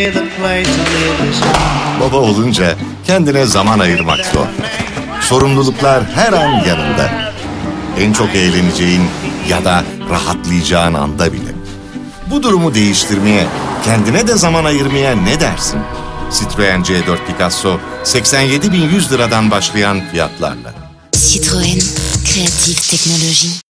Baba olunca kendine zaman ayırmak zor. Sorumluluklar her an yanında. En çok eğleneceğin ya da rahatlayacağın anda bile. Bu durumu değiştirmeye, kendine de zaman ayırmaya ne dersin? Citroen C4 Picasso 87.100 liradan başlayan fiyatlarla. Citroën, créative technologie.